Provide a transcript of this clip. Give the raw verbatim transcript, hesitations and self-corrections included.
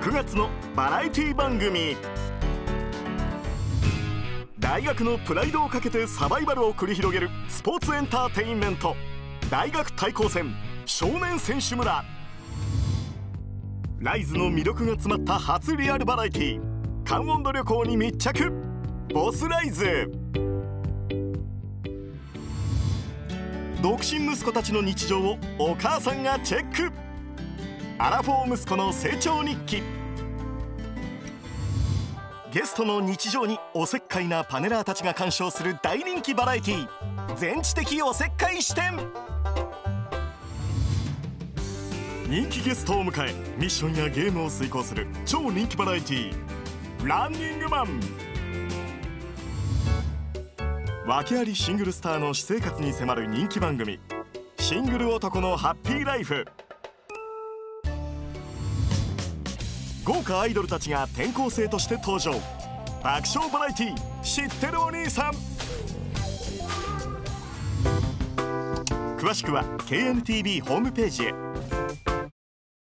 くがつのバラエティ番組。大学のプライドをかけてサバイバルを繰り広げるスポーツエンターテインメント、大学対抗戦少年選手村。ライズの魅力が詰まった初リアルバラエティー、関温度旅行に密着。ボスライズ。独身息子たちの日常をお母さんがチェック。アラフォー息子の成長日記。ゲストの日常におせっかいなパネラーたちが鑑賞する大人気バラエティー、全知的おせっかい視点。人気ゲストを迎えミッションやゲームを遂行する超人気バラエティー、ランニングマン。訳ありシングルスターの私生活に迫る人気番組、シングル男のハッピーライフ。豪華アイドルたちが転校生として登場。爆笑バラエティー、知ってるお兄さん。詳しくは ケーエヌティービー ホームページへ。